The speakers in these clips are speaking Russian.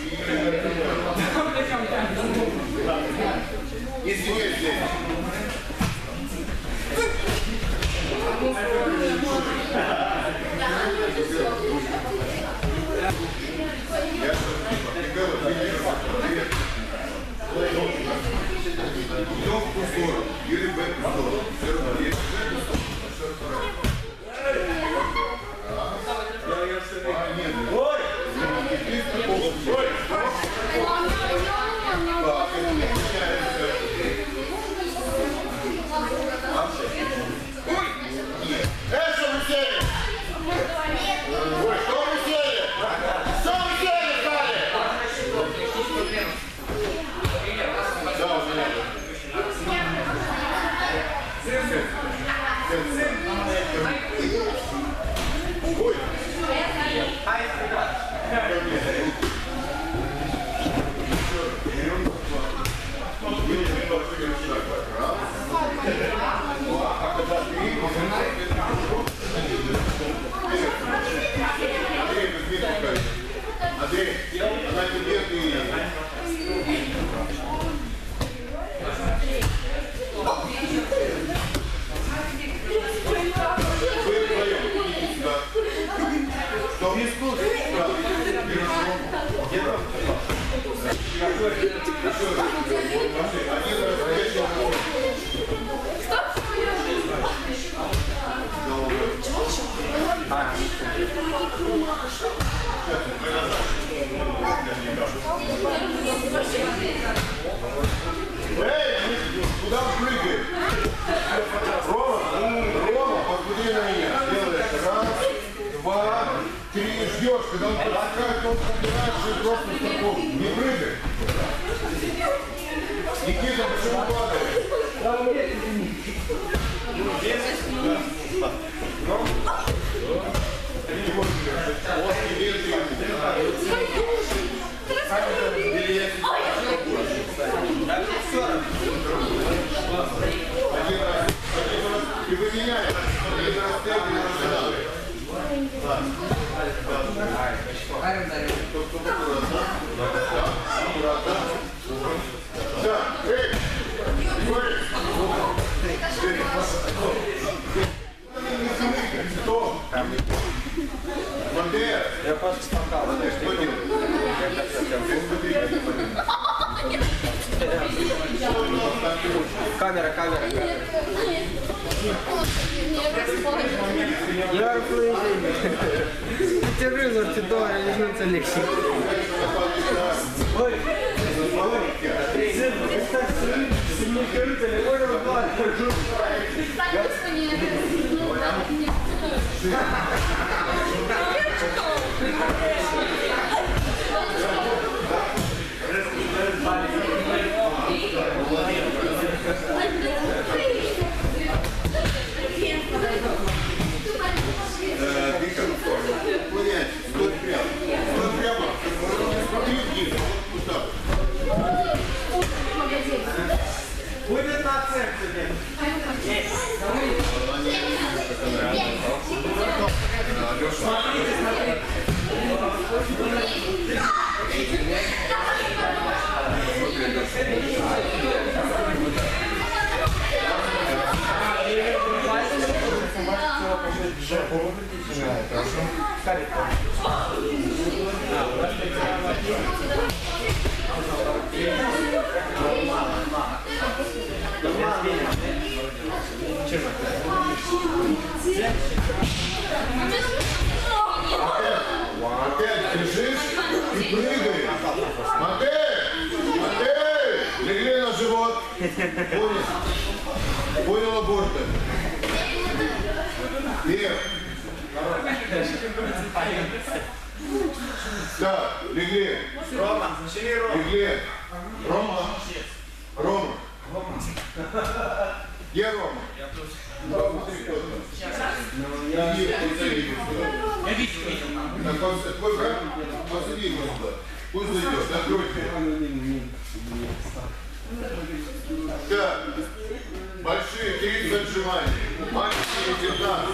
Извиняюсь, здесь. Идем в ту сторону. Или в эту сторону. Андрей, она тебе ты... Что? Эй, куда прыгаешь? Рома, посмотри на меня. Делаешь раз, два, три, ждешь, когда он подскакивает, он собираешься и просто в таком. Не прыгай. Никита, почему падаешь? И вы меняете. Я просто скакал. Камера. Я телевизор туда лежится легче. Ой, Стой прямо. Смотри вниз. будет на центре. Смотрите. Опять бежишь и прыгаешь. Матей! Легли на живот. Понял аборты. Вверх. Да, легли. Рома, начали Рома. Легли. Рома. Где Рома? Я тут. Я видел. Твой брат? Посади его сюда. Пусть зайдет, закройте. Так. Большие 30 отжиманий. Маленькие 15.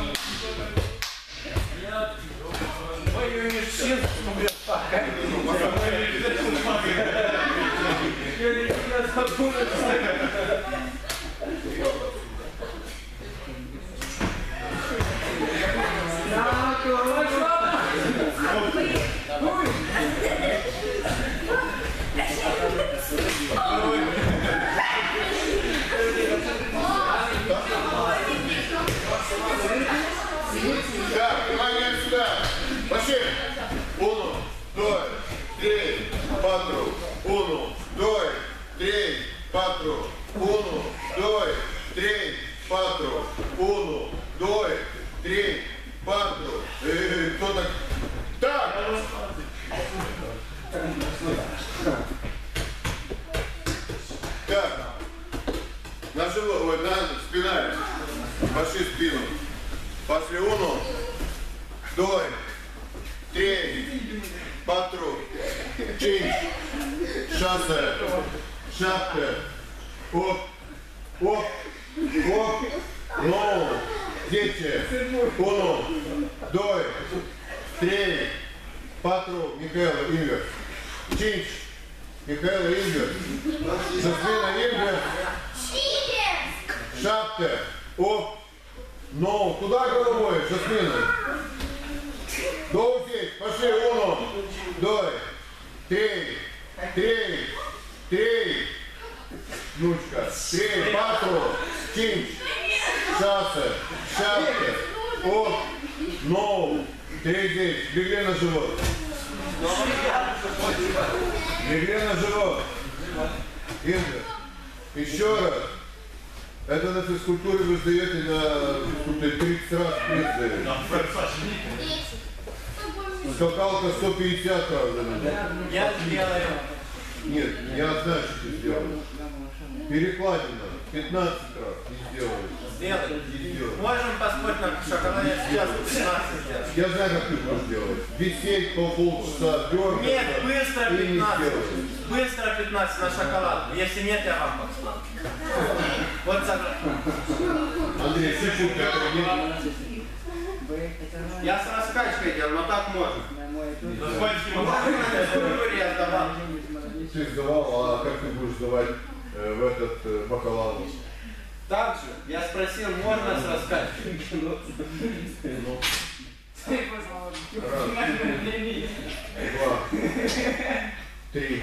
Ой, не все, 4, 1, 2, 3, 4, 1, 2, 3, 4, 1, 2, 3, 4. Кто так? Так! Так. На живот, ой, на спина. Пошли спину. Пошли 1, 2, 3, 4, 5, 6, 7, оп, оп, оп, ну, 10, 1, 2, 3, 4, Михайло, Игорь, 5, Михайло, Игорь, Жасмина, Игорь, 6, оп, ну, туда головой, Жасмина. До здесь, пошли, 1, 2, 3, 3, внучка, 3, 4, 5, 6, 7, оп, ну, 3 здесь, легли на живот. Легли на живот. Ингрид, еще раз. Это на физкультуре вы сдаете на физкультуре 30 раз пресс даете. Скакалка 150 раз. Я сделаю. Нет, я знаю, что ты сделаешь. Перекладина 15 раз не сделаешь. Сделай. Не сделаешь. Можем поспорить на шоколаде, я сейчас 15 сделаю. Я знаю, как ты будешь делать. Висеть по полчаса, дергаться. Нет, быстро и не 15. сделаешь. Быстро 15 на шоколад. Если нет, я вам подскажу. Вот так. Андрей, чуть-чуть как Я с раскачкой делал, но так можно. Я сдавал. ты сдавал, а как ты будешь сдавать в этот бакалавр? Так же, я спросил, можно с раскачкой? Раз, 2, 3,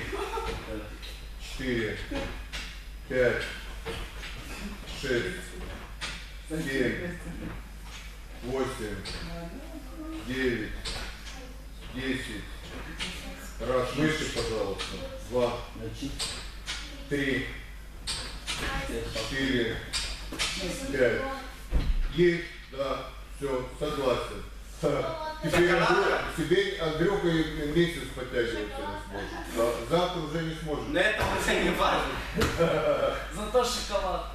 4, 5, 6, 7, 8, 9, 10. Раз, выше, пожалуйста. 2, 3, 4, 5. Есть, да, все, согласен. Теперь Андрюха месяц подтягиваться не сможет. Завтра уже не сможет. Но это уже не важно. Зато шоколад.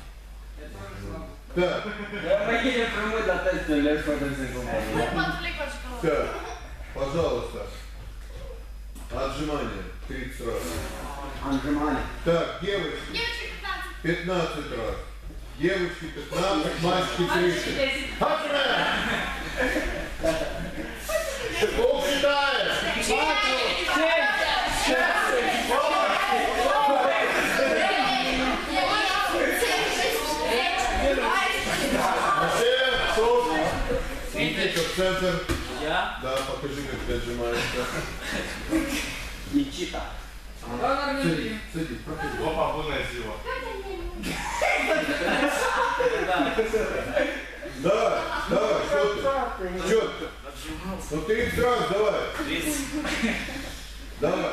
Так, так, пожалуйста. Отжимания 30 раз. Отжимания. Так, девочки 15 раз. Девочки 15, мальчики 30. Отжимания! Пол считаешь? Идите в центр. Я? Да, покажи, как ты отжимаешься. Не чита. Садись, садись, проходи. Опа, выносила. Да, давай, что ты? Что ты? Ну 30 раз давай. 30. Давай.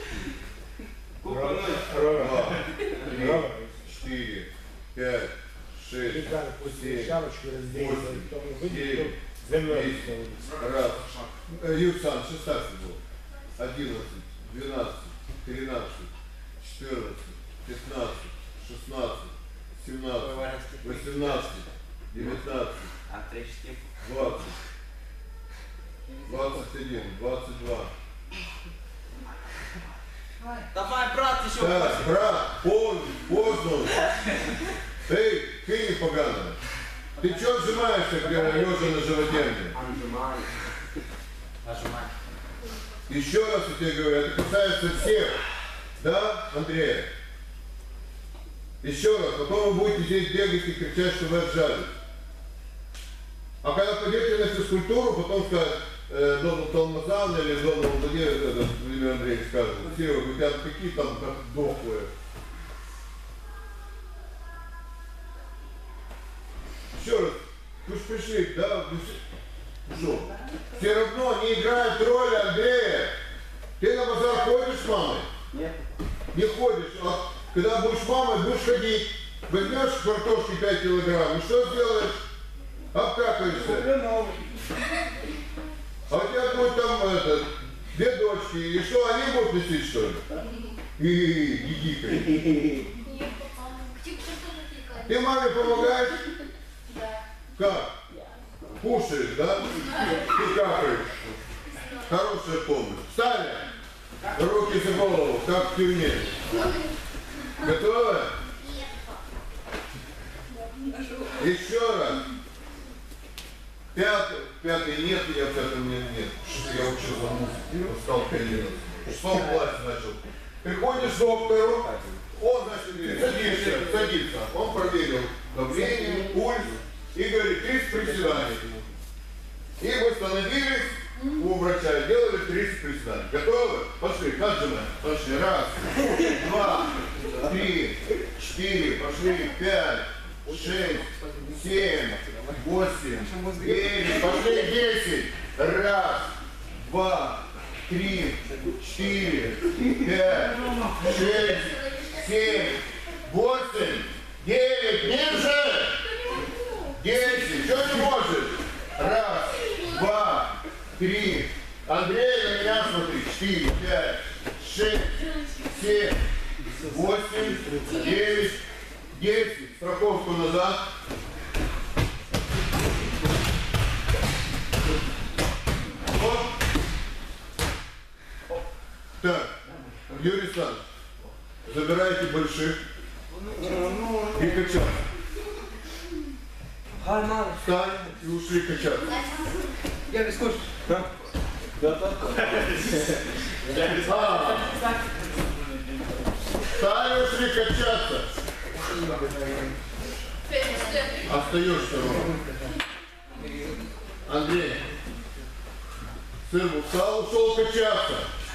Раз, два, три, 4, 5, 6, 7, 8, 9, 10. Раз. Юксан, 16 был. 11, 12, 13, 14, 15, 16, 17, 18, 19, 20, 21, 22. Давай, брат, еще Так, брат, поздно. Эй, ты поганая. Ты что отжимаешься, лежа на животе? Нажимай. Еще раз я тебе говорю, это касается всех. Да, Андрей? Еще раз, потом вы будете здесь бегать и кричать, что вы отжались. А когда пойдете на физкультуру, потом скажут, Дональд Талмазан или Дональд Владимир Андреевич скажет, все, у тебя какие там как дохлые. Еще раз, вы же пришли, да? Что? Все равно не играет роли, Андрея. Ты на базар ходишь мамой? Нет. Не ходишь. А когда будешь мамой, будешь ходить. Возьмешь картошки 5 килограмм, и что сделаешь? Обкакаешься. А у тебя будет там две дочки, и что, они будут носить, что ли? Гигикай. Ты маме помогаешь? Да. Как? Кушаешь, да? Ты какаешь. Хорошая помощь. Встали. Руки за голову, как в тюрьме. Готовы? Еще раз. Пятый нет, я в пятом нет. Я учил за музыку, стал пианино. В 6 классе начал. Приходишь к доктору, он, значит, садится. Он проверил давление, пульс и говорит, 30 приседаний. И мы становились у врача, делали 30 приседаний. Готовы? Пошли, как же мы? Пошли. Раз, 2, 3, 4, пошли, 5, 6, 7, 8, 9, пошли, 10. Раз, 2, 3, 4, 5, 6, 7, 8, 9, ниже! 10, что не можешь? Раз, 2, 3, Андрей, на меня смотри, 4, 5, 6, 7, 8, 9, 10, страховку назад. Оп. Так, Юрий Александрович, забирайте больших и качаться. Встали и ушли качаться. Я не скажу. Встали, ушли качаться. Остаешься ровно. Андрей, сын встал, ушел качаться.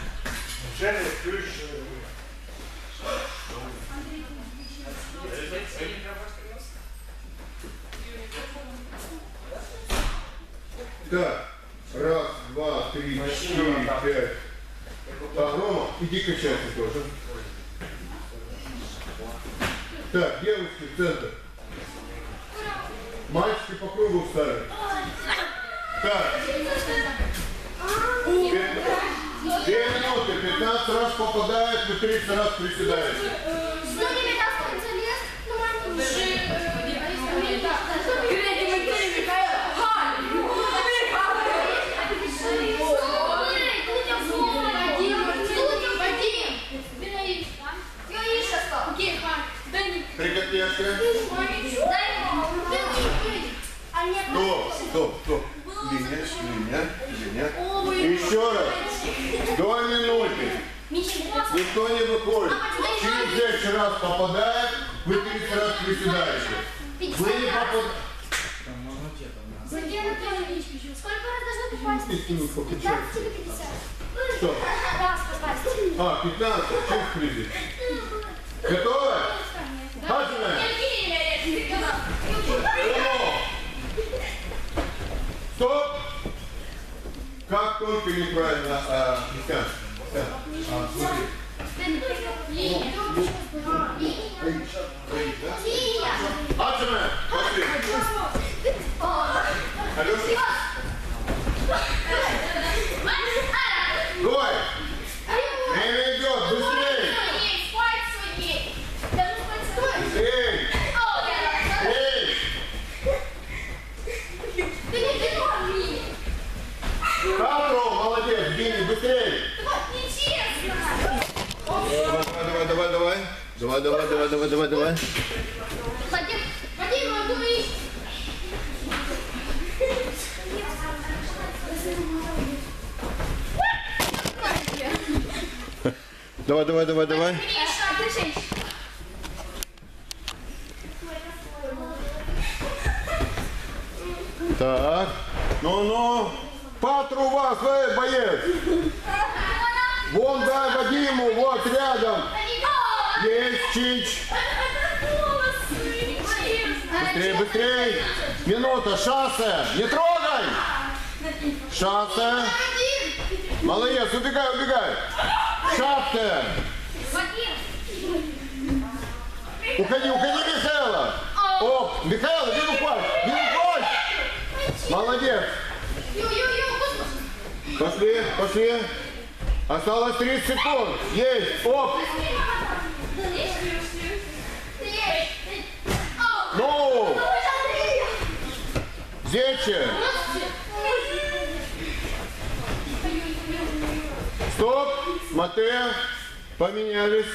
Так, раз, два, три, 4, 5. Так, Рома, иди качайся тоже. Так, девочки, в центр. Мальчики по кругу встали. Так. 2 минуты, 15 раз попадает, вы 30 раз приседаете. Приготовься. Стоп. Линия. Еще раз. 2 минуты. Никто не выходит. Через 10 раз попадает, вы 30 раз приседаете. Вы не попадаете. Сергей Анатольевич, сколько раз должно попасть? 15 или 50? Что? Раз попасть. 15. Через призыв. Готовы? Хаживаем. Стоп! Как только неправильно смотри. Хаживаем. Пошли. Алёша. Давай. Время идет. Быстрее. Быстрее. Капро, молодец, Бини, быстрее. Давай. Вадим, Матвеевич. Давай. Так, ну, Патру вас, боец. Вон дай Вадиму, вот рядом. Есть чич. Быстрее. Минута, шоссе. Не трогай. Шоссе. Молодец, убегай. Шапка. Уходи, Михаила. Оп, Михаил, иди упасть. Молодец. Пошли. Осталось 30 секунд. Есть. Оп. Ну. Зече. Стоп. Матея. Поменялись.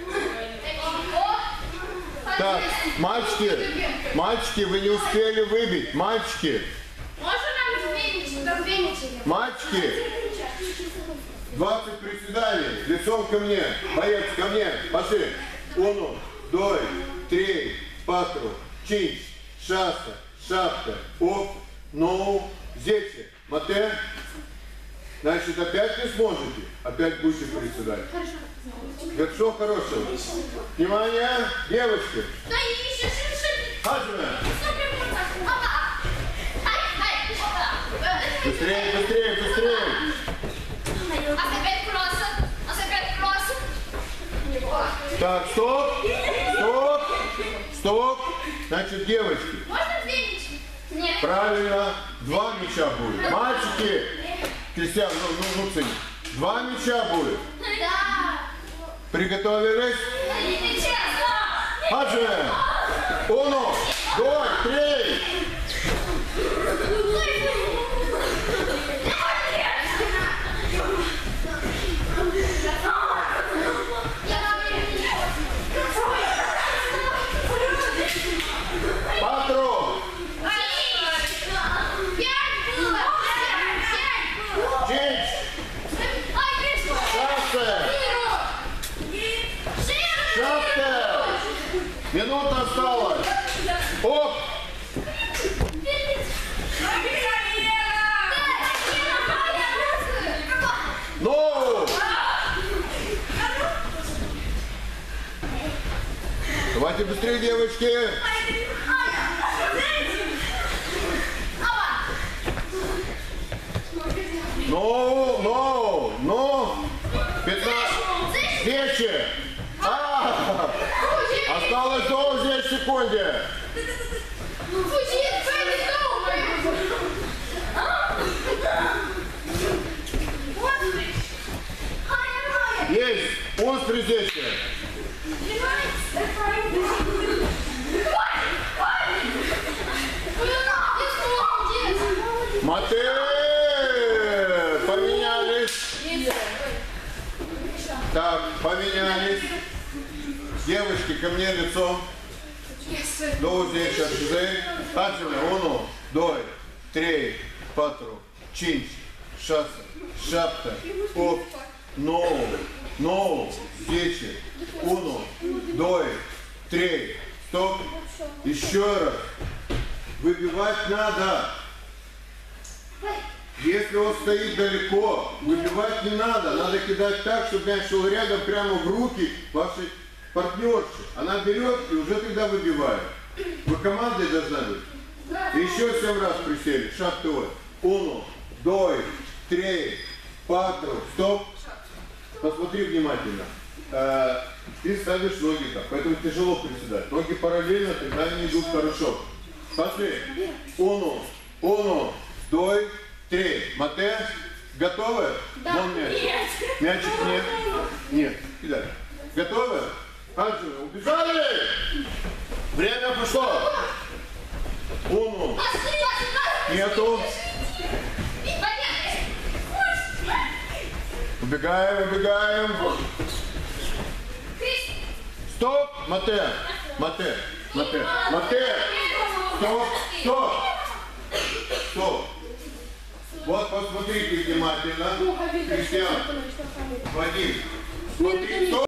Так, мальчики, вы не успели выбить. Мальчики. Мальчики. 20 приседаний. Лицом ко мне. Боец, ко мне. Пошли. 1, 2, 3, 4, 5, 6, 7, 8, 9, 10. Мате. Значит, опять не сможете. Опять будете приседать. Это что хорошего? Внимание, девочки. Хаджина. Быстрее. Так, стоп. Значит, девочки. Можно 2 мячи? Нет. Правильно, 2 мяча будет. Мальчики, Кристиан, ну цени. 2 мяча будет. Да. Приготовились? Хаджина. 1, 2, 3. Минута осталась. Оп! Ну! Давайте быстрее, девочки. Ну! 15. Вечер. Осталось до 10 секунды. Есть. Острый здесь. Мате. Поменялись. Так, поменялись. Девочки, ко мне лицом. До здесь сейчас. Хаджина, 1, 2, 3, 4, 5, 6, 7, 8, 9, 10. 1, 2, 3. Стоп. Еще раз. Выбивать надо. Если он стоит далеко, выбивать не надо. Надо кидать так, чтобы мяч шел рядом, прямо в руки вашей партнерши. Она берет и уже тогда выбивает. Вы командой должна быть. Еще 7 раз присели. Шаг твой. 1, 2, 3, 4. Стоп. Посмотри внимательно. Ты ставишь ноги так, поэтому тяжело приседать. Ноги параллельно, тогда они идут хорошо. Пошли. 1, 2, 3. Мате. Готовы? Да. Вон мяч. Мячик нет. Нет. Кидай. Готовы? Хаджина, убежали! Время пошло. 1. Нету. Убегаем. Стоп! Мате. Стоп! Вот посмотрите внимательно. Кристиан, Вадим, смотри, стоп!